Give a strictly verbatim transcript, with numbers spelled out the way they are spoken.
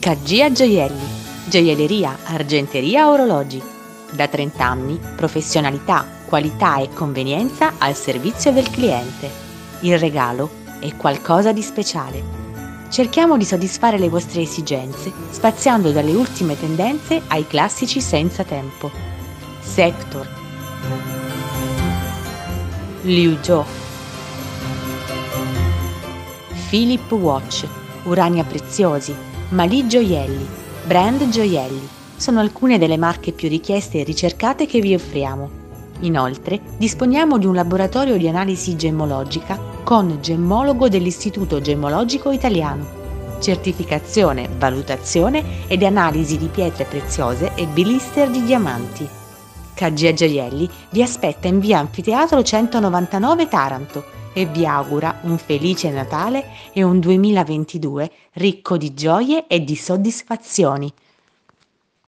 Caggia Gioielli, gioielleria, argenteria, orologi. Da trenta anni, professionalità, qualità e convenienza al servizio del cliente. Il regalo è qualcosa di speciale. Cerchiamo di soddisfare le vostre esigenze, spaziando dalle ultime tendenze ai classici senza tempo. Sector, Liu Jo, Philip Watch, Urania Preziosi, Malì Gioielli, Brand Gioielli sono alcune delle marche più richieste e ricercate che vi offriamo. Inoltre, disponiamo di un laboratorio di analisi gemmologica con gemmologo dell'Istituto Gemmologico Italiano, certificazione, valutazione ed analisi di pietre preziose e blister di diamanti. Caggia Gioielli vi aspetta in via Anfiteatro centonovantanove Taranto e vi augura un felice Natale e un duemilaventidue ricco di gioie e di soddisfazioni.